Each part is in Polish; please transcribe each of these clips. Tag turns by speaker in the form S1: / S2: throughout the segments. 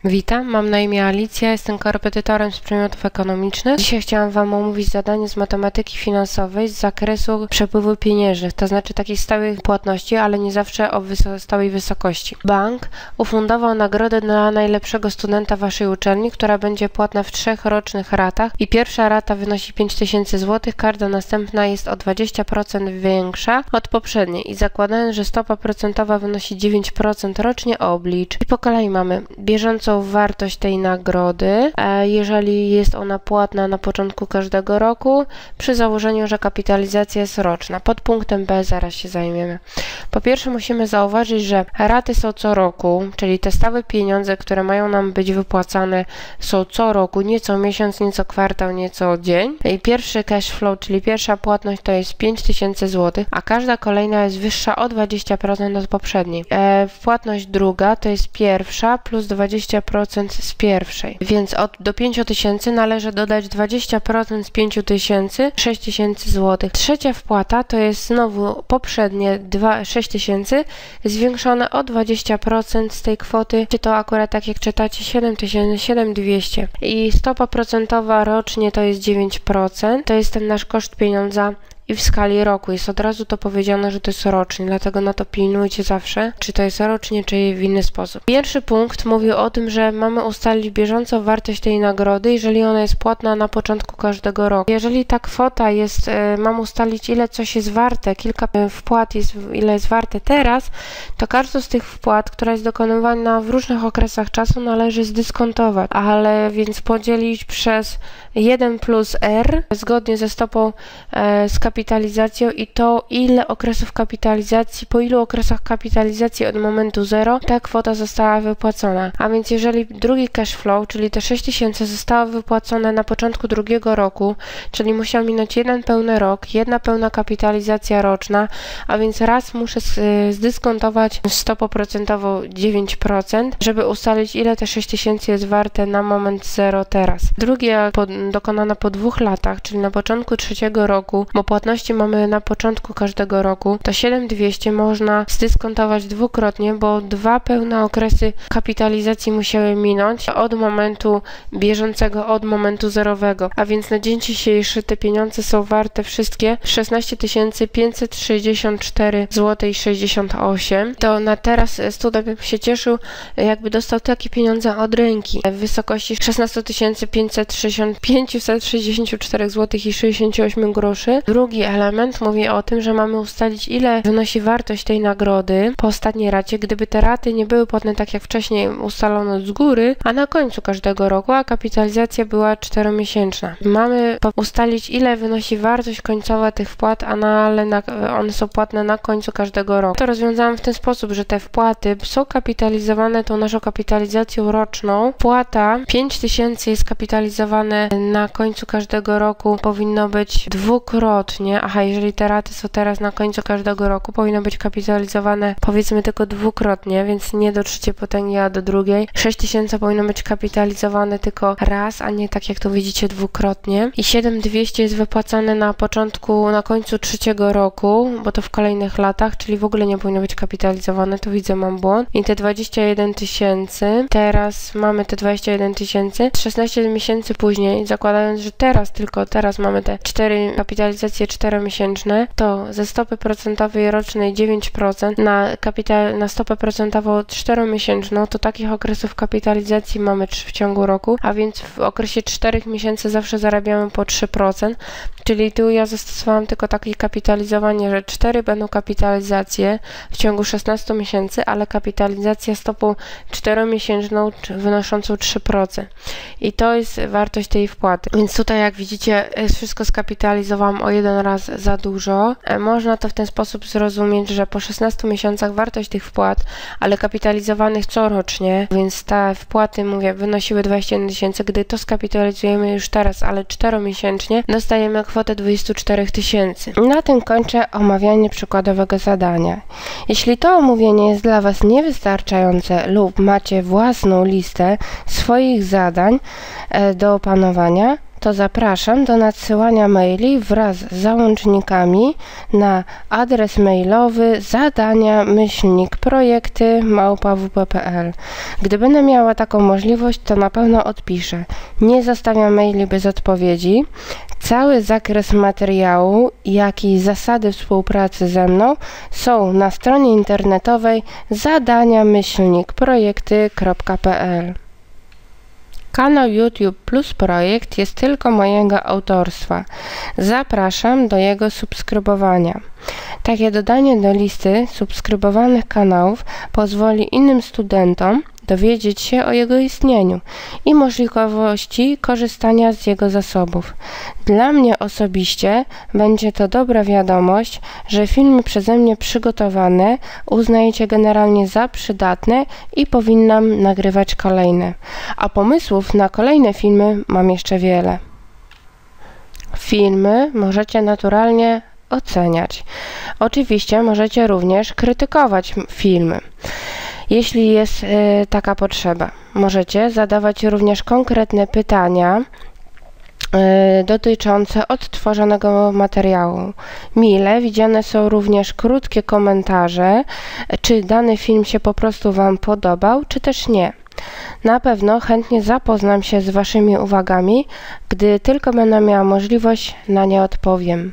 S1: Witam, mam na imię Alicja, jestem korepetytorem z przedmiotów ekonomicznych. Dzisiaj chciałam Wam omówić zadanie z matematyki finansowej z zakresu przepływu pieniężnych, to znaczy takich stałych płatności, ale nie zawsze o stałej wysokości. Bank ufundował nagrodę dla najlepszego studenta Waszej uczelni, która będzie płatna w 3 rocznych ratach i pierwsza rata wynosi 5000 zł, każda następna jest o 20% większa od poprzedniej i zakładając, że stopa procentowa wynosi 9% rocznie, oblicz. I po kolei mamy bieżącą wartość tej nagrody, jeżeli jest ona płatna na początku każdego roku, przy założeniu, że kapitalizacja jest roczna. Pod punktem B zaraz się zajmiemy. Po pierwsze musimy zauważyć, że raty są co roku, czyli te stałe pieniądze, które mają nam być wypłacane, są co roku, nie co miesiąc, nie co kwartał, nie co dzień. I pierwszy cash flow, czyli pierwsza płatność to jest 5000 zł, a każda kolejna jest wyższa o 20% od poprzedniej. Płatność druga to jest pierwsza plus 20% z pierwszej, więc do 5000 należy dodać 20% z 5000, 6000 zł. Trzecia wpłata to jest znowu poprzednie 6000 zwiększone o 20% z tej kwoty, czy to akurat tak jak czytacie 7000, 7200 i stopa procentowa rocznie to jest 9%, to jest ten nasz koszt pieniądza i w skali roku. Jest od razu to powiedziane, że to jest rocznie, dlatego na to pilnujcie zawsze, czy to jest rocznie, czy w inny sposób. Pierwszy punkt mówi o tym, że mamy ustalić bieżącą wartość tej nagrody, jeżeli ona jest płatna na początku każdego roku. Jeżeli ta kwota jest, mam ustalić ile coś jest warte, kilka wpłat jest, ile jest warte teraz, to każdą z tych wpłat, która jest dokonywana w różnych okresach czasu, należy zdyskontować, ale więc podzielić przez 1 plus R zgodnie ze stopą z kapitalizacją i to ile okresów kapitalizacji, po ilu okresach kapitalizacji od momentu 0 ta kwota została wypłacona. A więc jeżeli drugi cash flow, czyli te 6000 zostało wypłacone na początku drugiego roku, czyli musiał minąć jeden pełny rok, jedna pełna kapitalizacja roczna, a więc raz muszę zdyskontować stopą procentową 9%, żeby ustalić ile te 6000 jest warte na moment 0 teraz. Drugie dokonane po 2 latach, czyli na początku trzeciego roku, bo płatności mamy na początku każdego roku, to 7200 można zdyskontować dwukrotnie, bo 2 pełne okresy kapitalizacji musiały minąć od momentu bieżącego, od momentu zerowego. A więc na dzień dzisiejszy te pieniądze są warte wszystkie 16 564 zł i 68. To na teraz student by się cieszył, jakby dostał takie pieniądze od ręki w wysokości 16 564 zł i 68 groszy. Drugi element mówi o tym, że mamy ustalić, ile wynosi wartość tej nagrody po ostatniej racie, gdyby te raty nie były płatne tak jak wcześniej ustalono z góry, a na końcu każdego roku, a kapitalizacja była 4-miesięczna. Mamy ustalić, ile wynosi wartość końcowa tych wpłat, ale one są płatne na końcu każdego roku. To rozwiązałam w ten sposób, że te wpłaty są kapitalizowane tą naszą kapitalizacją roczną. Płata 5000 jest kapitalizowane na końcu każdego roku, powinno być dwukrotnie. Aha, jeżeli te raty są teraz na końcu każdego roku, powinno być kapitalizowane powiedzmy tylko dwukrotnie, więc nie do trzeciej potęgi, a do drugiej. 6000 powinno być kapitalizowane tylko raz, a nie tak jak tu widzicie dwukrotnie. I 7200 jest wypłacane na początku, na końcu trzeciego roku, bo to w kolejnych latach, czyli w ogóle nie powinno być kapitalizowane, tu widzę, mam błąd. I te 21 000, teraz mamy te 21 000, 16 miesięcy później, zakładając, że teraz mamy te 4 kapitalizacje 4-miesięczne, to ze stopy procentowej rocznej 9% na stopę procentową 4-miesięczną, to takich okresów kapitalizacji mamy 3 w ciągu roku, a więc w okresie 4 miesięcy zawsze zarabiamy po 3%, czyli tu ja zastosowałam tylko takie kapitalizowanie, że 4 będą kapitalizacje w ciągu 16 miesięcy, ale kapitalizacja stopą 4-miesięczną wynoszącą 3%. I to jest wartość tej wpłaty. Więc tutaj jak widzicie wszystko skapitalizowałam o jeden raz za dużo. Można to w ten sposób zrozumieć, że po 16 miesiącach wartość tych wpłat, ale kapitalizowanych corocznie, więc te wpłaty, mówię, wynosiły 21 000, gdy to skapitalizujemy już teraz, ale 4-miesięcznie, dostajemy kwotę 24 000. Na tym kończę omawianie przykładowego zadania. Jeśli to omówienie jest dla Was niewystarczające lub macie własną listę swoich zadań do opanowania, to zapraszam do nadsyłania maili wraz z załącznikami na adres mailowy zadania@projekty@wp.pl. Gdy będę miała taką możliwość, to na pewno odpiszę. Nie zostawiam maili bez odpowiedzi. Cały zakres materiału, jak i zasady współpracy ze mną są na stronie internetowej zadania@projekty.pl. Kanał YouTube Plus Projekt jest tylko mojego autorstwa. Zapraszam do jego subskrybowania. Takie dodanie do listy subskrybowanych kanałów pozwoli innym studentom dowiedzieć się o jego istnieniu i możliwości korzystania z jego zasobów. Dla mnie osobiście będzie to dobra wiadomość, że filmy przeze mnie przygotowane uznajecie generalnie za przydatne i powinnam nagrywać kolejne. A pomysłów na kolejne filmy mam jeszcze wiele. Filmy możecie naturalnie oceniać. Oczywiście możecie również krytykować filmy, jeśli jest taka potrzeba. Możecie zadawać również konkretne pytania dotyczące odtworzonego materiału. Mile widziane są również krótkie komentarze, czy dany film się po prostu Wam podobał, czy też nie. Na pewno chętnie zapoznam się z Waszymi uwagami, gdy tylko będę miała możliwość, na nie odpowiem.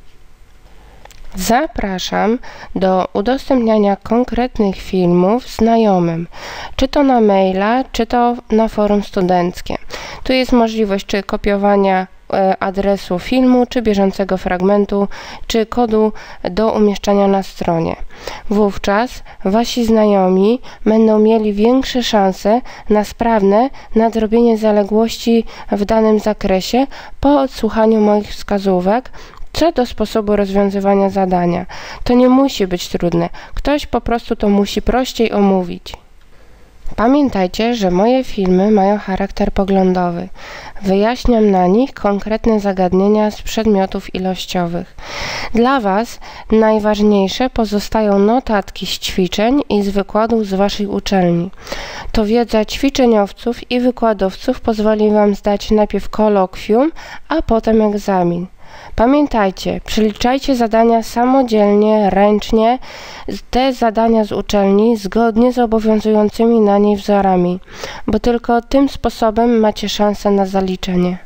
S1: Zapraszam do udostępniania konkretnych filmów znajomym, czy to na maila, czy to na forum studenckie. Tu jest możliwość czy kopiowania adresu filmu, czy bieżącego fragmentu, czy kodu do umieszczania na stronie. Wówczas Wasi znajomi będą mieli większe szanse na sprawne nadrobienie zaległości w danym zakresie po odsłuchaniu moich wskazówek co do sposobu rozwiązywania zadania. To nie musi być trudne. Ktoś po prostu to musi prościej omówić. Pamiętajcie, że moje filmy mają charakter poglądowy. Wyjaśniam na nich konkretne zagadnienia z przedmiotów ilościowych. Dla Was najważniejsze pozostają notatki z ćwiczeń i z wykładów z Waszej uczelni. To wiedza ćwiczeniowców i wykładowców pozwoli Wam zdać najpierw kolokwium, a potem egzamin. Pamiętajcie, przeliczajcie zadania samodzielnie, ręcznie, te zadania z uczelni zgodnie z obowiązującymi na niej wzorami, bo tylko tym sposobem macie szansę na zaliczenie.